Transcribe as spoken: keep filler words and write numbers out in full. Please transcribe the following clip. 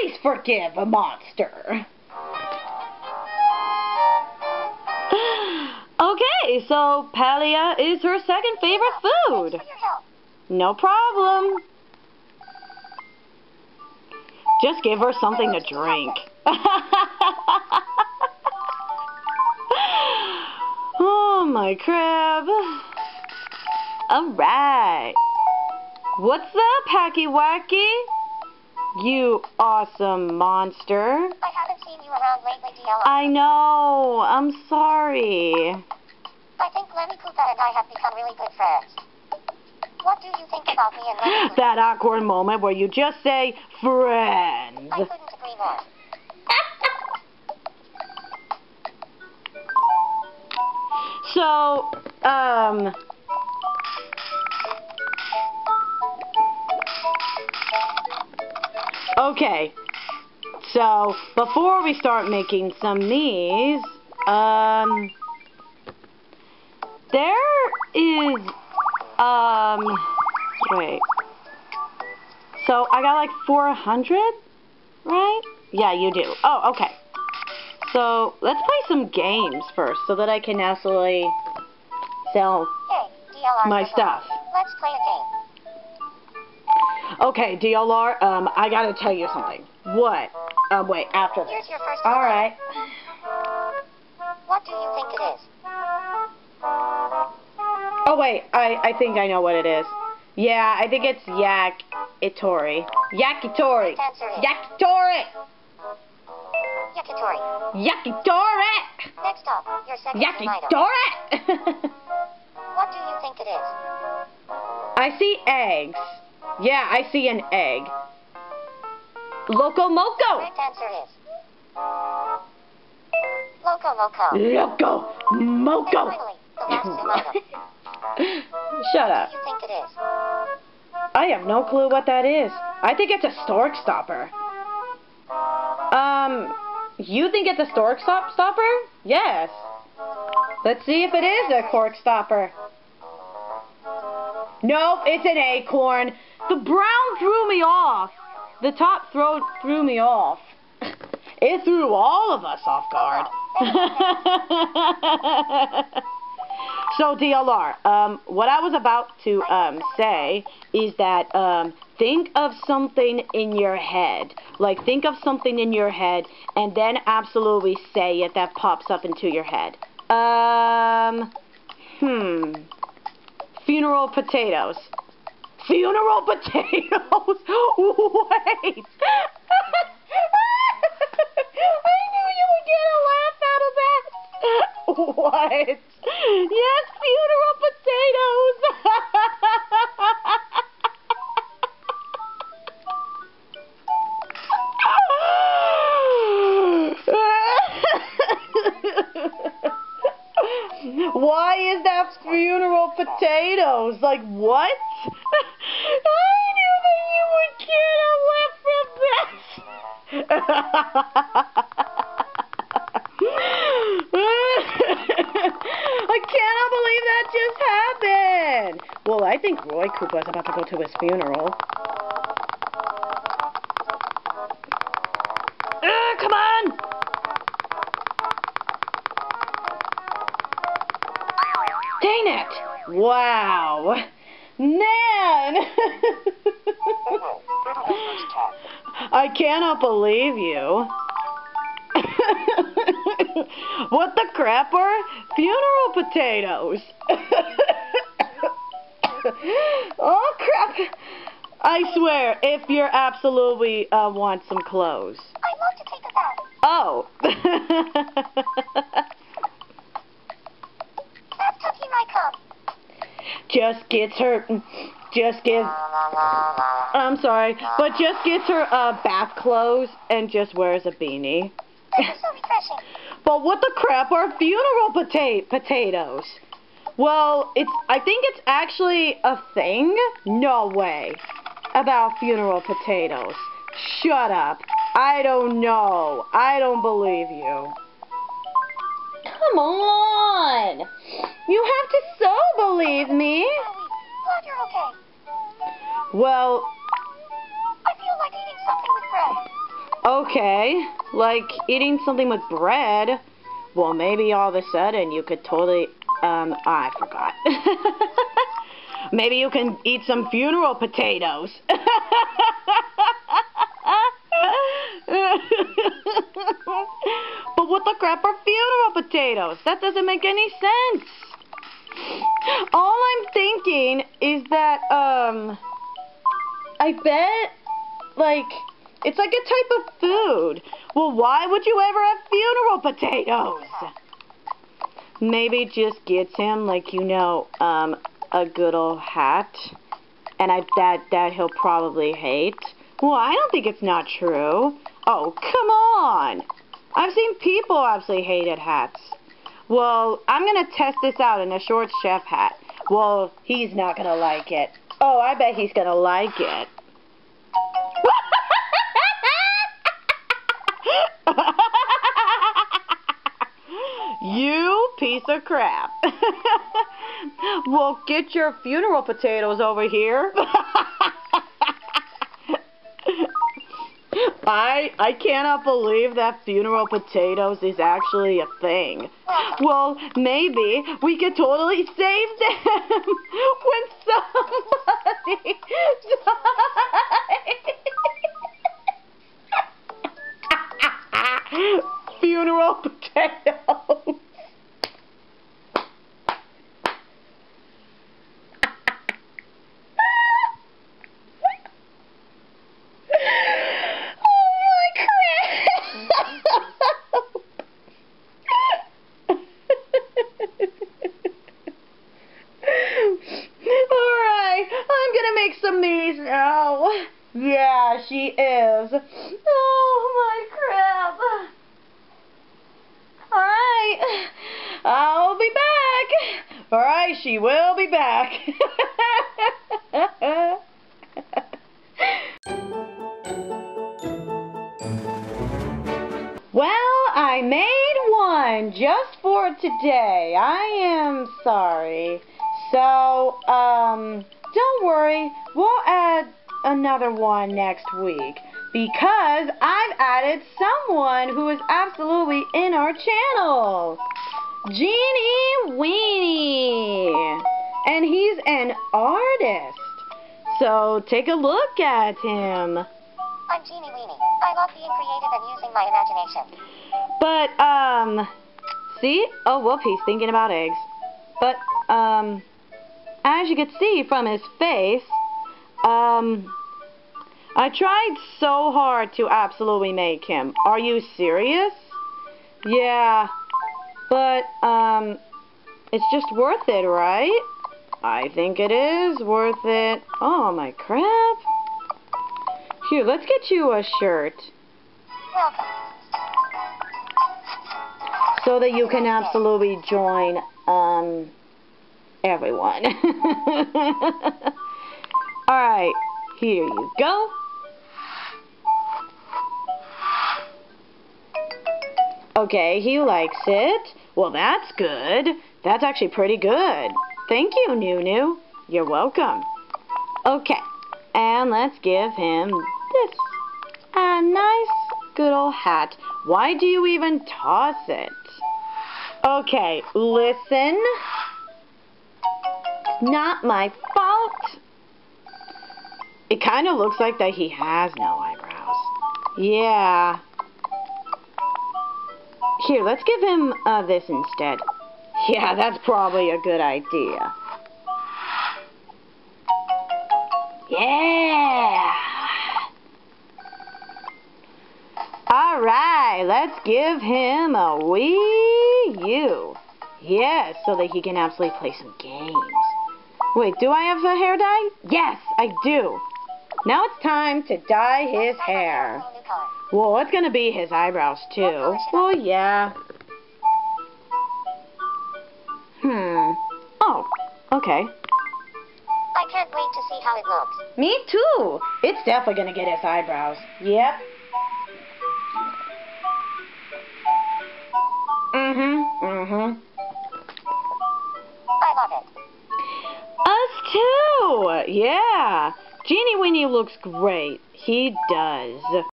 Please forgive a monster. Okay, so Palia is her second favorite food. No problem. Just give her something to drink. Oh, my crab. Alright. What's up, Hacky Wacky? You awesome monster. I haven't seen you around lately, D L. I know. I'm sorry. I think Lemmy Koopa and I have become really good friends. What do you think about me and Lemmy Koopa? That awkward moment where you just say, friends. I couldn't agree more. So, um... okay, so before we start making some knees, um, there is, um, wait, so I got like four hundred, right? Yeah, you do. Oh, okay. So let's play some games first so that I can actually sell Hey, D L R, my stuff. let's play a game. Okay, D L R, um, I gotta tell you something. What? Um, wait, after this. Here's your first Alright. What do you think it is? Oh, wait, I, I think I know what it is. Yeah, I think it's Yak Itori. Yakitori! Answer is Yakitori! Yakitori. Yakitori! Next up, your second item. Yakitori! What do you think it is? I see eggs. Yeah, I see an egg. Loco Moco! Correct answer is Loco Moco. Loco And Moco! finally, the last sim item. Shut What up. do you think it is? I have no clue what that is. I think it's a stork stopper. Um, you think it's a stork stop stopper? Yes. Let's see if it is a cork stopper. Nope, it's an acorn. The brown threw me off. The top throw threw me off. It threw all of us off guard. So D L R, um, what I was about to um, say is that um, think of something in your head. Like think of something in your head and then absolutely say it that pops up into your head. Um, hmm. Funeral potatoes. Funeral potatoes? Wait. I knew you would get a laugh out of that. What? Yes, funeral potatoes. Why is that funeral potatoes? Like, what? I knew that you would get a laugh from that. I cannot believe that just happened. Well, I think Roy Koopa is about to go to his funeral. Uh, come on! Dang it! Wow! Man! I cannot believe you. What the crap are funeral potatoes? Oh crap! I swear, if you're absolutely uh, want some clothes. I'd love to take a bath. Oh. That's Tucky my cup. Just gets her, just gives, I'm sorry, but just gets her uh, bath clothes and just wears a beanie. This is so refreshing. But what the crap are funeral pota potatoes? Well, it's, I think it's actually a thing? No way. About funeral potatoes. Shut up. I don't know. I don't believe you. Come on. You have to so believe me. Glad you're okay. Well, I feel like eating something with bread. Okay, like eating something with bread. Well, maybe all of a sudden you could totally, um, I forgot. Maybe you can eat some funeral potatoes. But what the crap are funeral potatoes? That doesn't make any sense. All I'm thinking is that, um, I bet, like, it's like a type of food. Well, why would you ever have funeral potatoes? Maybe it just gets him, like, you know, um, a good old hat. And I that that he'll probably hate. Well, I don't think it's not true. Oh, come on. I've seen people absolutely hated hats. Well, I'm going to test this out in a short chef hat. Well, he's not going to like it. Oh, I bet he's going to like it. You piece of crap. Well, get your funeral potatoes over here. I I cannot believe that funeral potatoes is actually a thing. Well, maybe we could totally save them when somebody dies. Funeral potatoes. Some knees now. Yeah, she is. Oh my crap. Alright. I'll be back. Alright, she will be back. Well, I made one just for today. I am sorry. So, um... don't worry, we'll add another one next week because I've added someone who is absolutely in our channel. GEANIE WEANIE. And he's an artist. So take a look at him. I'm GEANIE WEANIE. I love being creative and using my imagination. But, um, see? Oh, whoop, he's thinking about eggs. But, um... as you can see from his face, um, I tried so hard to absolutely make him. Are you serious? Yeah, but, um, it's just worth it, right? I think it is worth it. Oh, my crap. Here, let's get you a shirt. Welcome. So that you can absolutely join, um... everyone. Alright, here you go. Okay, he likes it. Well, that's good. That's actually pretty good. Thank you, Nunu. You're welcome. Okay, and let's give him this. A nice, good old hat. Why do you even toss it? Okay, listen. Not my fault. It kind of looks like that he has no eyebrows. Yeah. Here, let's give him uh, this instead. Yeah, that's probably a good idea. Yeah. Alright, let's give him a Wii U. Yes, so that he can absolutely play some games. Wait, do I have a hair dye? Yes, I do. Now it's time to dye his hair. Well, it's going to be his eyebrows, too. Well, yeah. Hmm. Oh, okay. I can't wait to see how it looks. Me, too. It's definitely going to get his eyebrows. Yep. Mm-hmm, mm-hmm. I love it. Us too! Yeah! GEANIE WEANIE looks great. He does.